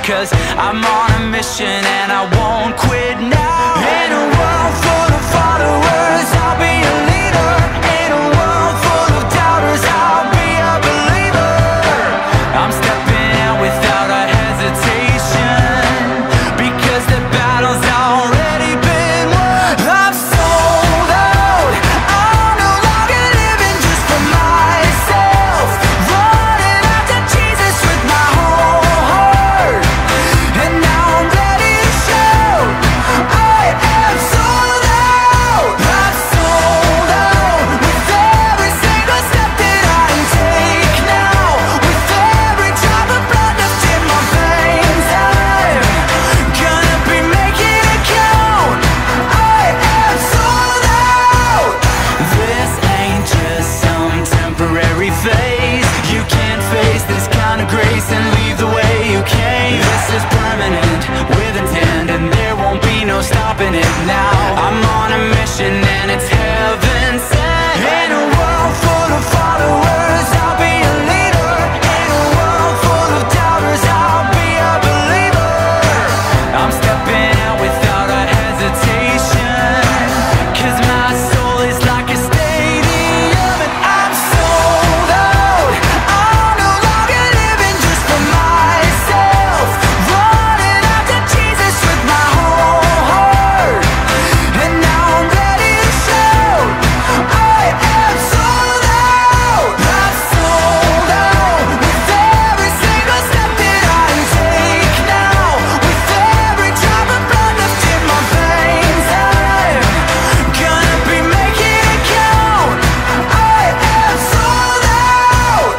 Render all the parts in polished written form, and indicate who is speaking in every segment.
Speaker 1: 'cause I'm on a mission and I won't quit now. In a world full of followers, I'll be a leader. In a world full of doubters, I'll be a believer. I'm stepping out without a hesitation, because the battle's already been won. I'm sold out, I'm no longer living just for myself, running after Jesus with my whole heart. And now I'm ready to shout, I am sold out. I'm sold out, with every single step that I take now, with every drop of blood left in my veins. I'm gonna be making it count. I am sold out. This ain't just some temporary phase. You can't face this kind of grace and leave the way you came. This is permanent, with intent, and there won't be no stopping it now. I'm on a mission and it's heaven sent. In a world full of followers, I'll be a leader. In a world full of doubters, I'll be a believer. I'm stepping out without a hesitation, 'cause my soul is like a stadium. And I'm sold out, I'm no longer living just for myself, running after Jesus with my whole heart. And now I'm ready to shout, I am sold out. I'm sold out, with every single step that I take now, with every drop of blood left in my veins. I'm gonna be making it count. I am sold out.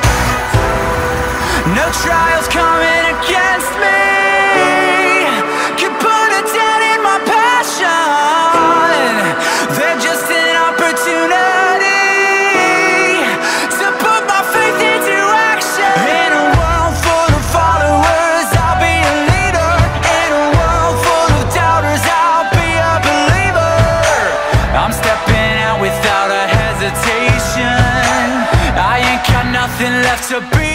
Speaker 1: No trials coming against me can put a dent in my passion. They're just an opportunity to put my faith into action. In a world full of followers, I'll be a leader. In a world full of doubters, I'll be a believer. I'm stepping out without a hesitation. I ain't got nothing left to be